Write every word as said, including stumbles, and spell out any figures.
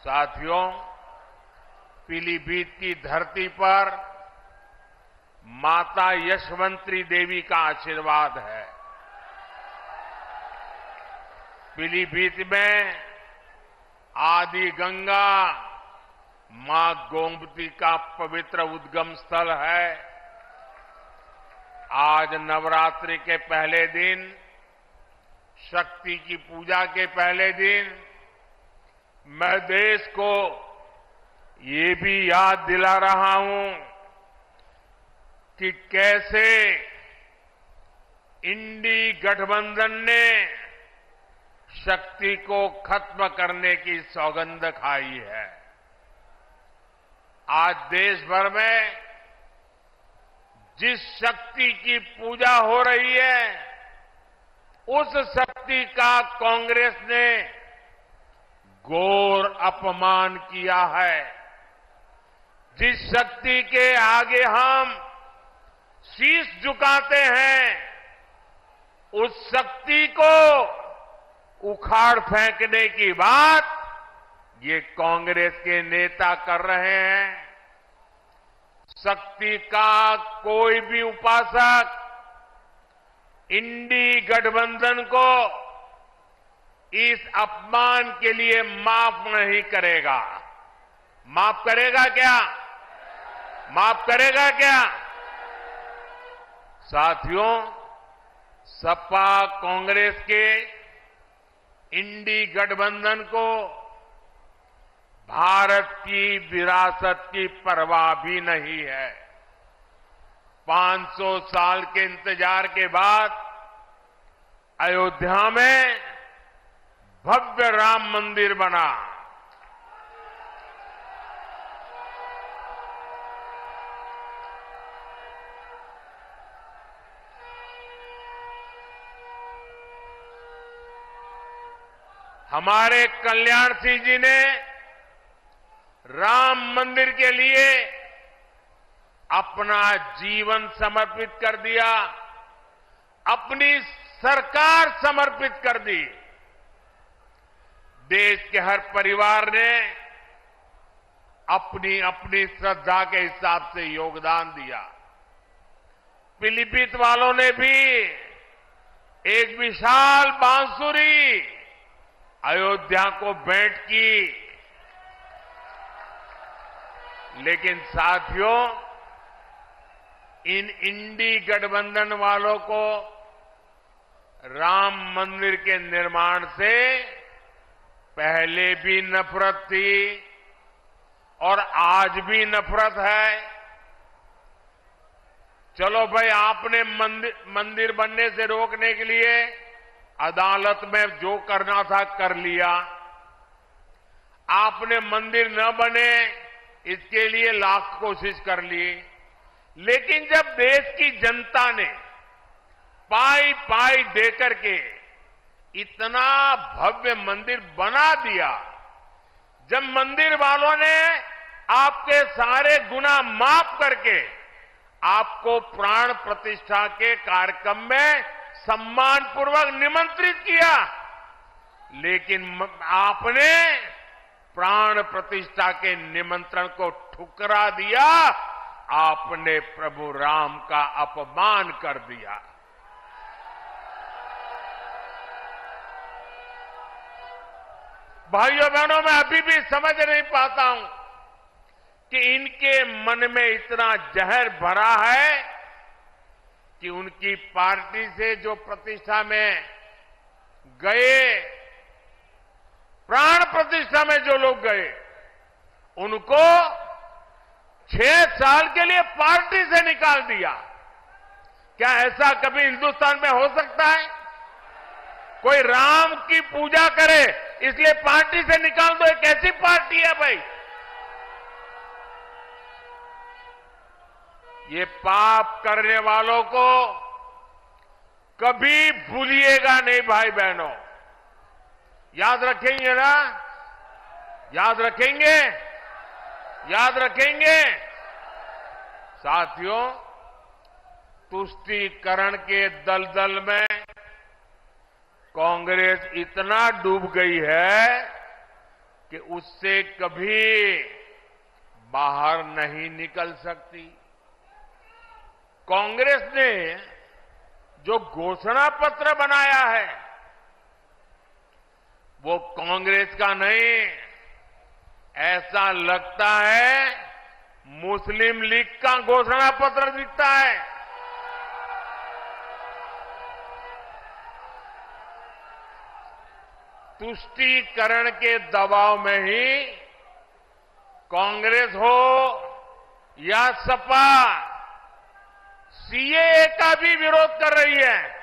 साथियों, पीलीभीत की धरती पर माता यशवंती देवी का आशीर्वाद है। पीलीभीत में आदि गंगा मां गोमती का पवित्र उद्गम स्थल है। आज नवरात्रि के पहले दिन, शक्ति की पूजा के पहले दिन, मैं देश को ये भी याद दिला रहा हूं कि कैसे इंडी गठबंधन ने शक्ति को खत्म करने की सौगंध खाई है। आज देश भर में जिस शक्ति की पूजा हो रही है, उस शक्ति का कांग्रेस ने घोर अपमान किया है। जिस शक्ति के आगे हम शीश झुकाते हैं, उस शक्ति को उखाड़ फेंकने की बात ये कांग्रेस के नेता कर रहे हैं। शक्ति का कोई भी उपासक इंडी गठबंधन को इस अपमान के लिए माफ नहीं करेगा। माफ करेगा क्या? माफ करेगा क्या? साथियों, सपा कांग्रेस के इंडी गठबंधन को भारत की विरासत की परवाह भी नहीं है। पांच सौ साल के इंतजार के बाद अयोध्या में भव्य राम मंदिर बना। हमारे कल्याण सिंह जी ने राम मंदिर के लिए अपना जीवन समर्पित कर दिया, अपनी सरकार समर्पित कर दी। देश के हर परिवार ने अपनी अपनी श्रद्धा के हिसाब से योगदान दिया। पीलीभीत वालों ने भी एक विशाल बांसुरी अयोध्या को भेंट की। लेकिन साथियों, इन इंडी गठबंधन वालों को राम मंदिर के निर्माण से पहले भी नफरत थी और आज भी नफरत है। चलो भाई, आपने मंदिर मंदिर बनने से रोकने के लिए अदालत में जो करना था कर लिया। आपने मंदिर न बने इसके लिए लाख कोशिश कर ली। लेकिन जब देश की जनता ने पाई पाई देकर के इतना भव्य मंदिर बना दिया, जब मंदिर वालों ने आपके सारे गुनाह माफ करके आपको प्राण प्रतिष्ठा के कार्यक्रम में सम्मानपूर्वक निमंत्रित किया, लेकिन आपने प्राण प्रतिष्ठा के निमंत्रण को ठुकरा दिया। आपने प्रभु राम का अपमान कर दिया। भाइयों बहनों, मैं अभी भी समझ नहीं पाता हूं कि इनके मन में इतना जहर भरा है कि उनकी पार्टी से जो प्रतिष्ठा में गए, प्राण प्रतिष्ठा में जो लोग गए, उनको छह साल के लिए पार्टी से निकाल दिया। क्या ऐसा कभी हिंदुस्तान में हो सकता है? कोई राम की पूजा करे इसलिए पार्टी से निकाल दो? एक ऐसी पार्टी है भाई? ये पाप करने वालों को कभी भूलिएगा नहीं भाई बहनों। याद रखेंगे ना? याद रखेंगे? याद रखेंगे? साथियों, तुष्टीकरण के दलदल में कांग्रेस इतना डूब गई है कि उससे कभी बाहर नहीं निकल सकती। कांग्रेस ने जो घोषणा पत्र बनाया है वो कांग्रेस का नहीं, ऐसा लगता है मुस्लिम लीग का घोषणा पत्र दिखता है। तुष्टीकरण के दबाव में ही कांग्रेस हो या सपा सीएए का भी विरोध कर रही है।